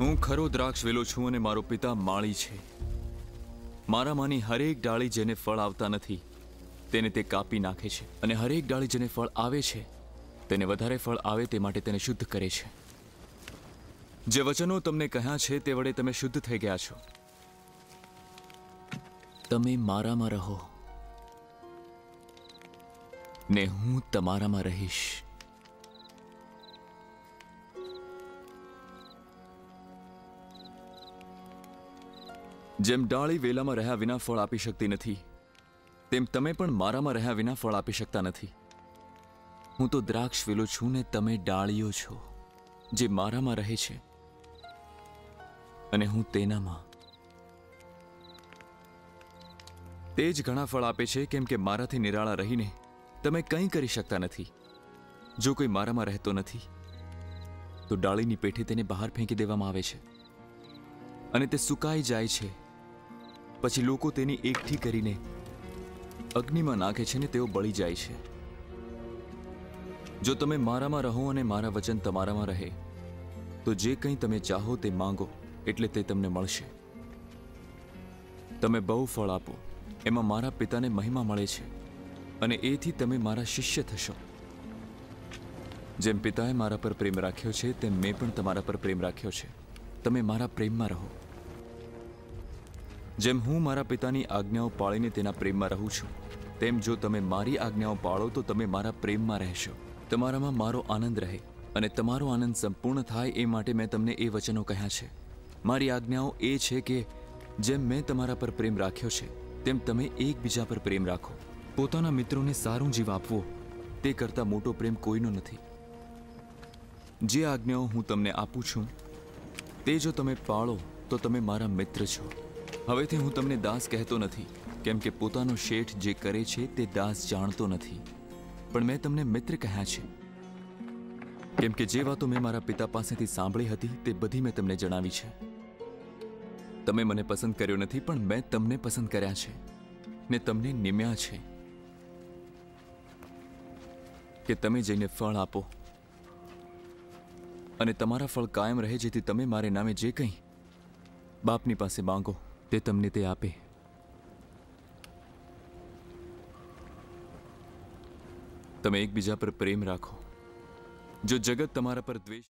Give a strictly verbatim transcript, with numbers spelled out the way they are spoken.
હું ખરો દ્રાક્ષ વેલો છું અને મારો પિતા માળી છે. મારામાંની હરેક ડાળી જેને ફળ આવતા નથી તેને તે કાપી નાખે છે, અને હરેક ડાળી જેને ફળ આવે છે તેને વધારે ફળ આવે તે માટે તેને શુદ્ધ કરે છે. જે વચનો તમને કહ્યા છે તે વડે તમે શુદ્ધ થઈ ગયા છો. તમે મારામાં રહો ને હું તમારામાં રહીશ. જેમ ડાળી વેલામાં રહ્યા વિના ફળ આપી શકતી નથી, તેમ તમે પણ મારામાં રહ્યા વિના ફળ આપી શકતા નથી. હું તો દ્રાક્ષ વેલો છું ને તમે ડાળીઓ છો. જે મારામાં રહે છે અને હું તેનામાં, તે જ ઘણા ફળ આપે છે, કેમ કે મારાથી નિરાળા રહીને તમે કંઈ કરી શકતા નથી. જો કોઈ મારામાં રહેતો નથી તો ડાળીની પેઠે તેને બહાર ફેંકી દેવામાં આવે છે અને તે સુકાઈ જાય છે. પછી લોકો તેની એકઠી કરીને અગ્નિમાં નાખે છે ને તેઓ બળી જાય છે. જો તમે મારામાં રહો અને મારા વચન તમારામાં રહે તો જે કંઈ તમે ચાહો તે માંગો એટલે તે તમને મળશે. તમે બહુ ફળ આપો, એમાં મારા પિતાને મહિમા મળે છે અને એથી તમે મારા શિષ્ય થશો. જેમ પિતાએ મારા પર પ્રેમ રાખ્યો છે તેમ મેં પણ તમારા પર પ્રેમ રાખ્યો છે. તમે મારા પ્રેમમાં રહો. જેમ હું મારા પિતાની આજ્ઞાઓ પાળીને તેના પ્રેમમાં રહું છું, તેમ જો તમે મારી આજ્ઞાઓ પાળો તો તમે મારા પ્રેમમાં રહેશો. તમારામાં મારો આનંદ રહે અને તમારો આનંદ સંપૂર્ણ થાય એ માટે મેં તમને એ વચનો કહ્યા છે. મારી આજ્ઞાઓ એ છે કે જેમ મેં તમારા પર પ્રેમ રાખ્યો છે તેમ તમે એકબીજા પર પ્રેમ રાખો. પોતાના મિત્રોને સારું જીવ આપવો તે કરતાં મોટો પ્રેમ કોઈનો નથી. જે આજ્ઞાઓ હું તમને આપું છું તે જો તમે પાળો તો તમે મારા મિત્ર છો. હવેથી હું તમને દાસ કહેતો નથી, કેમ કે પોતાનો શેઠ જે કરે છે તે દાસ જાણતો નથી, પણ મેં તમને મિત્ર કહ્યા છે, કેમ કે જે વાતો મેં મારા પિતા પાસેથી સાંભળી હતી તે બધી મેં તમને જણાવી છે. તમે મને પસંદ કર્યો નથી, પણ મેં તમને પસંદ કર્યા છે ને તમને નિમ્યા છે કે તમે જઈને ફળ આપો અને તમારા ફળ કાયમ રહે, જેથી તમે મારે નામે જે કંઈ બાપની પાસે માંગો તે તમને તે આપે. તમે એકબીજા પર પ્રેમ રાખો. જો જગત તમારા પર દ્વેષ